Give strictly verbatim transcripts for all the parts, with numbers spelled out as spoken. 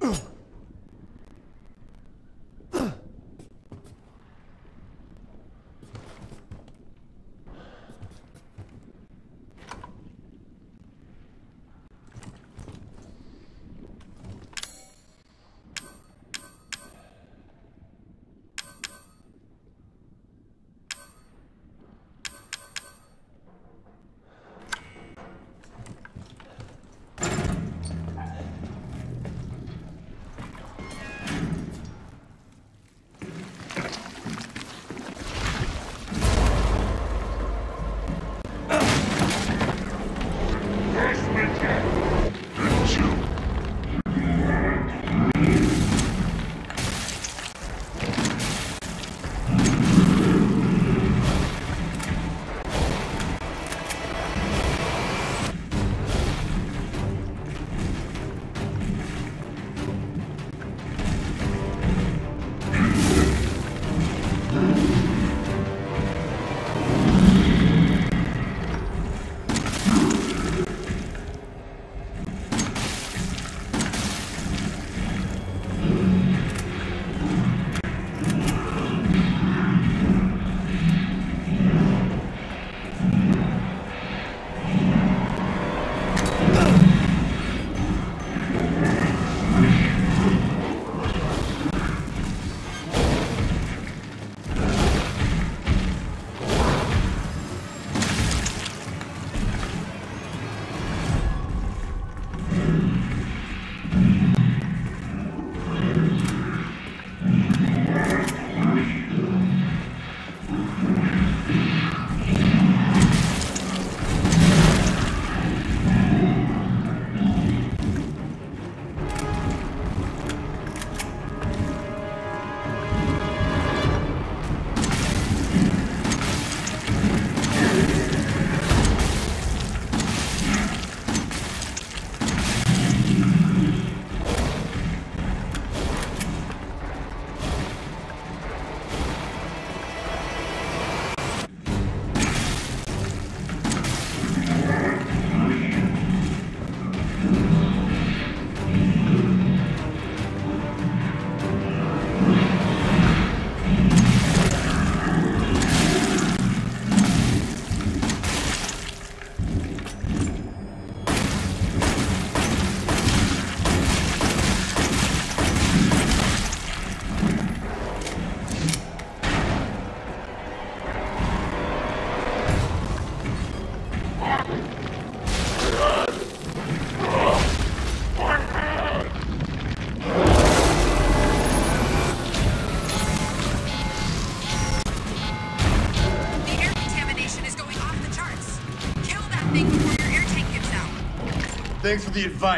Thanks for the advice.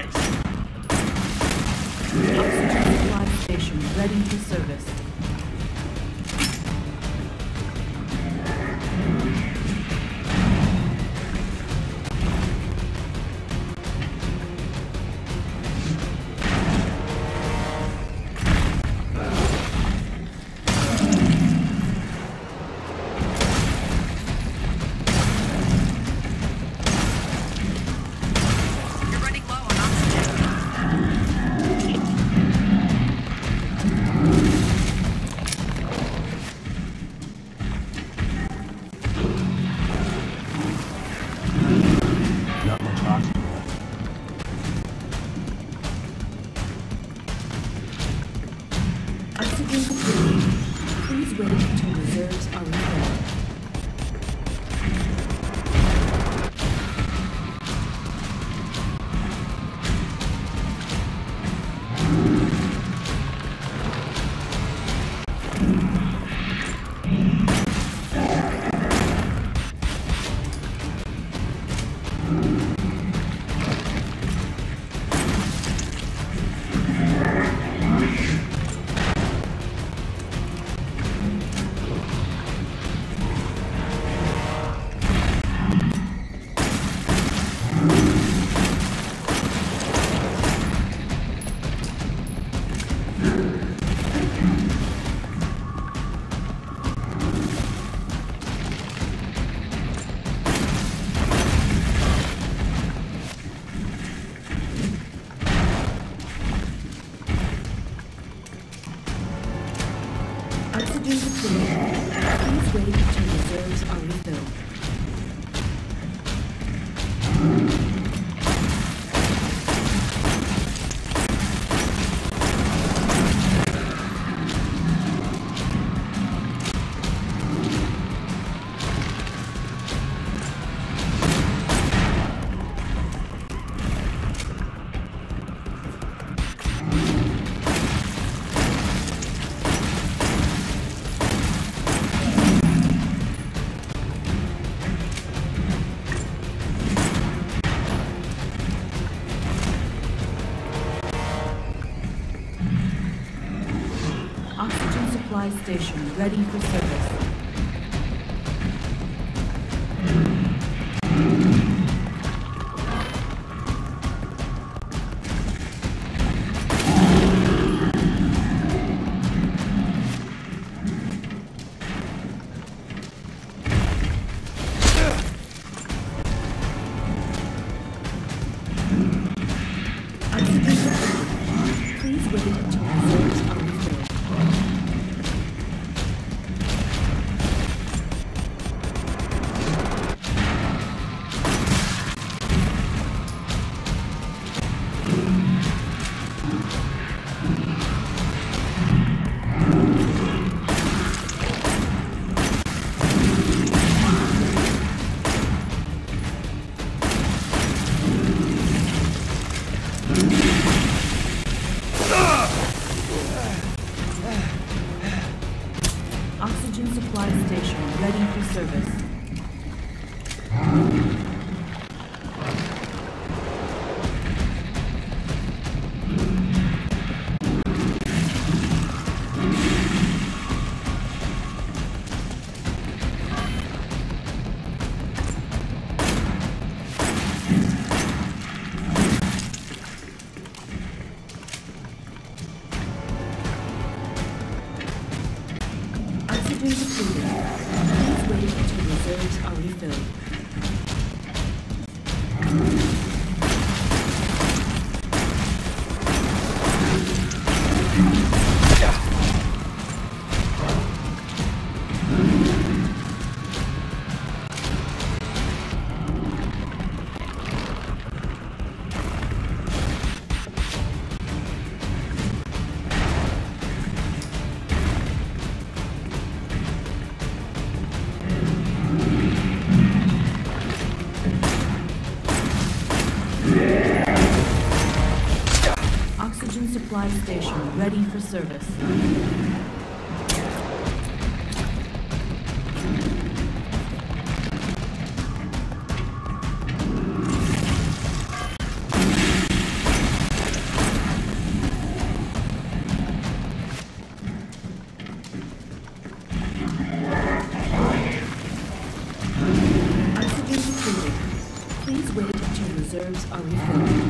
Oxygen supply station ready for service. supply station ready for service. Oxygen supply station ready for service. Oxygen depleted. Please wait until reserves are refilled. Oxygen supply station ready for service. Oxygen depleted. Please wait until reserves are refilled.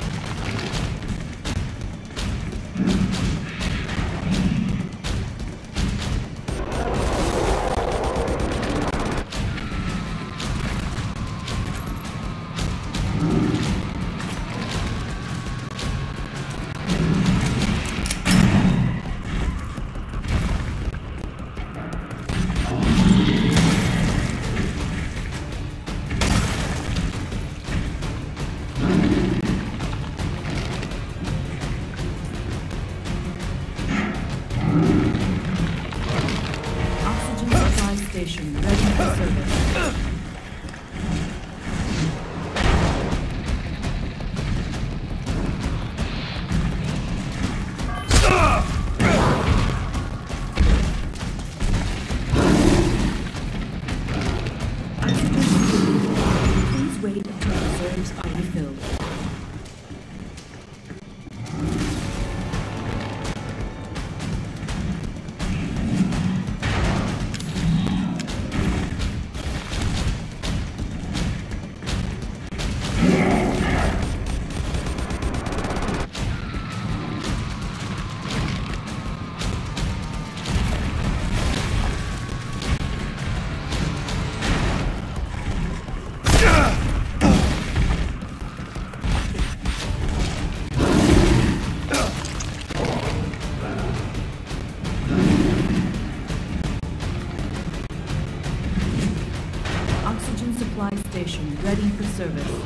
Oxygen supply station ready for service. Please wait until reserves are refilled. Oxygen supply station ready for service.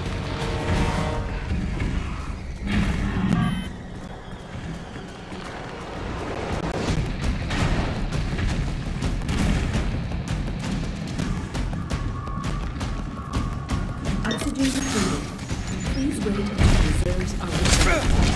Oxygen depleted. Please wait until reserves are refilled.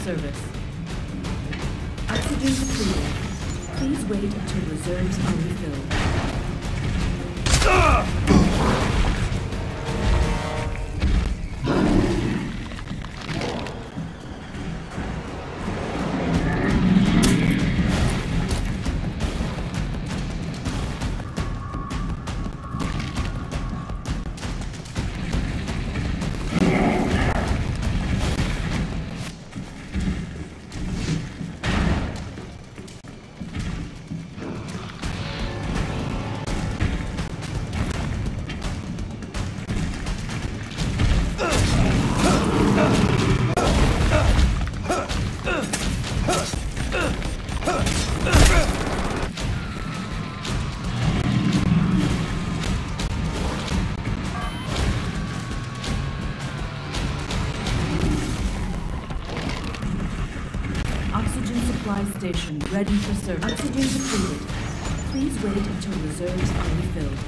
service. Oxygen depleted. Please wait until reserves are refilled. Supply station ready for service. Oxygen depleted. Please wait until reserves are refilled.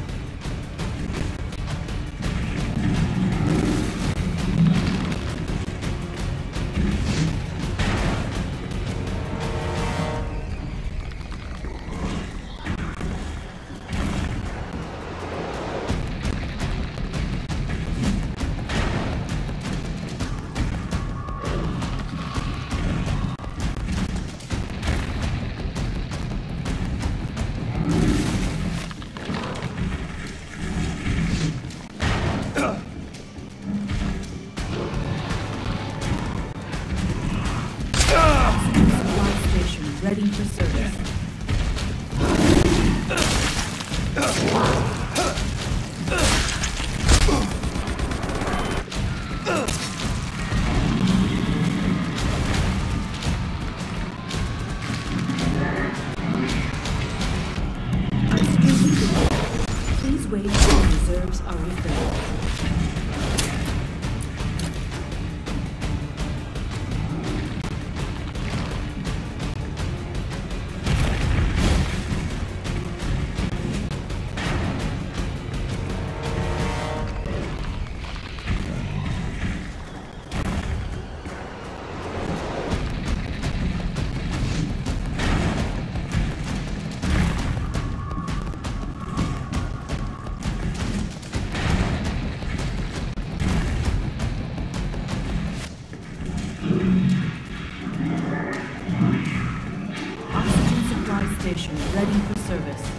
Ready for service. Please wait until reserves are refilled. Station ready for service.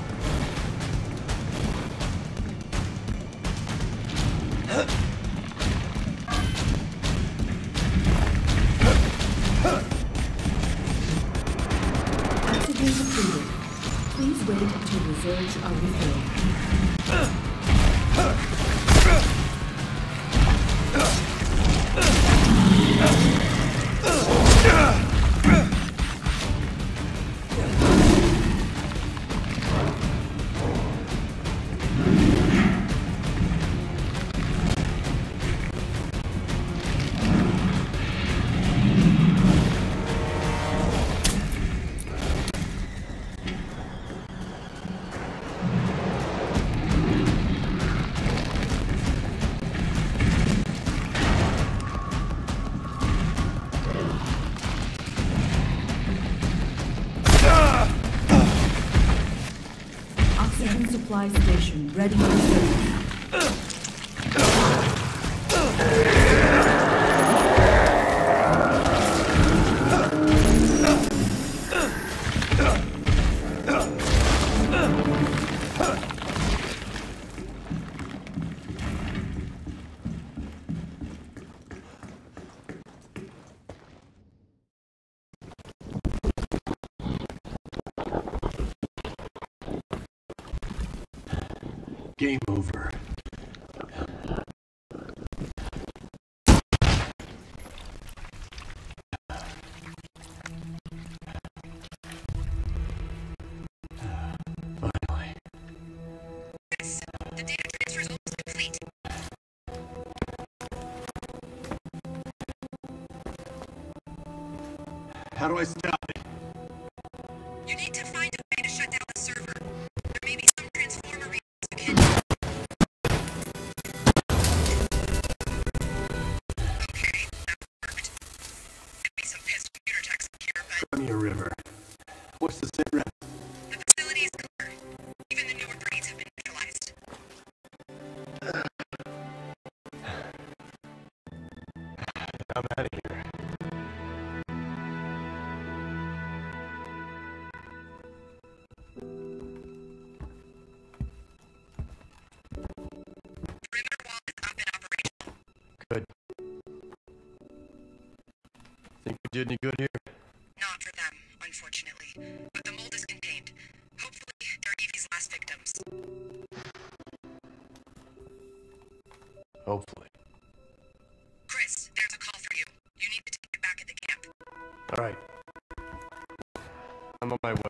Oxygen depleted. Please wait until reserves are refilled. Supply station ready for service. Game over. Finally. Yes, the data transfer is almost complete. How do I stop it? You need to find a way to shut down the server. There may be some transformer readings you can... Okay, that worked. Give me some pistol What's the sit rep? The facility is clear. Even the newer breeds have been neutralized. I'm out of here. Perimeter wall is up and operational. Good. Think we did any good here? Not for them, unfortunately. But the mold is contained. Hopefully, they're Evie's last victims. Hopefully. Chris, there's a call for you. You need to take it back at the camp. All right. I'm on my way.